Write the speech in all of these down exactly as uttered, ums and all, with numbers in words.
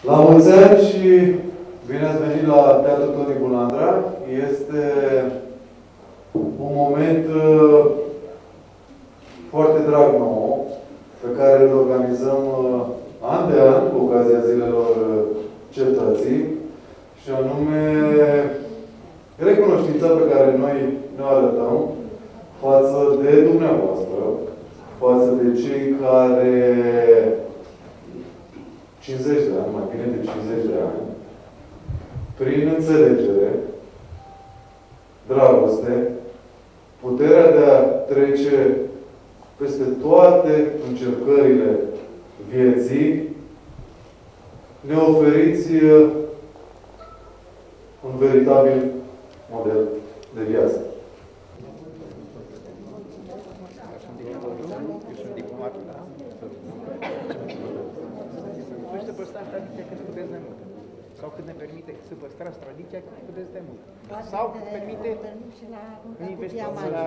La mulți ani și bine ați venit la Teatrul Toni Bulandra. Este un moment uh, foarte drag nou, pe care îl organizăm uh, an de an, cu ocazia Zilelor uh, Cetății, și anume recunoștința pe care noi ne arătăm față de dumneavoastră, față de cei care cincizeci de ani, mai bine de cincizeci de ani, prin înțelegere, dragoste, puterea de a trece peste toate încercările vieții, ne oferiți un veritabil model de viață. Să păstrați tradiția cât puteți de mult. Sau cât ne permite să păstrați tradiția cât puteți de mult. Sau cât permite investiți la...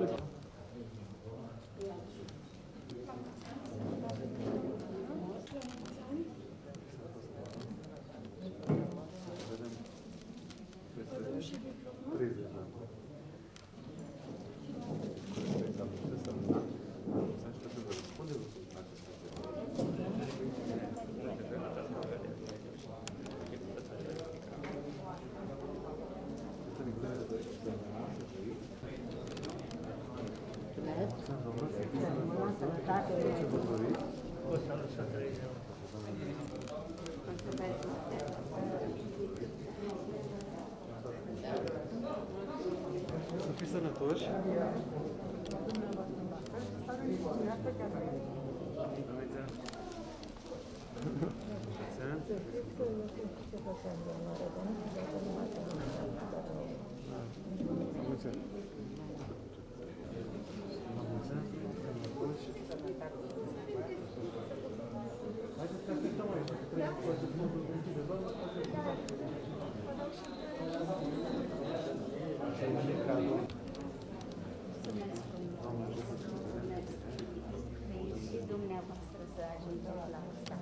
Să fii sănătoși. Și dumneavoastră să ajungeți la asta.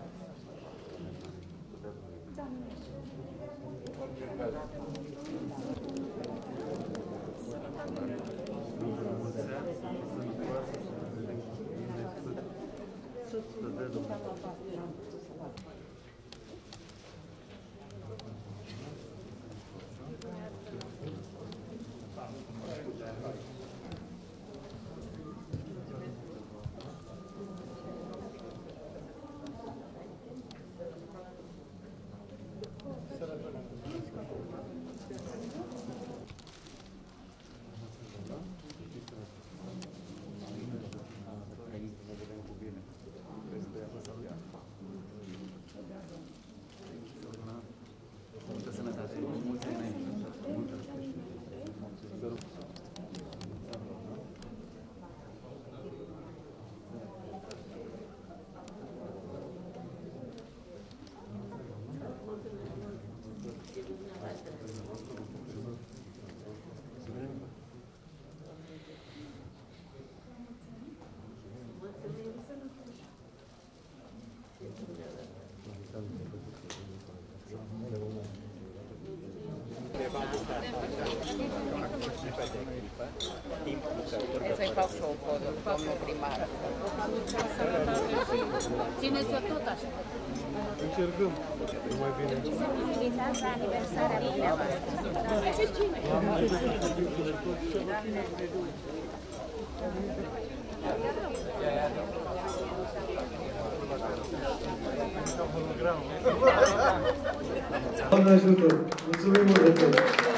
Să-i fac și o poză, domnul primar. Țineți-o tot așa. Încercăm. Mai bine. Invitați la aniversarea dumneavoastră. Doamne ajută! Mulțumim mult de tot!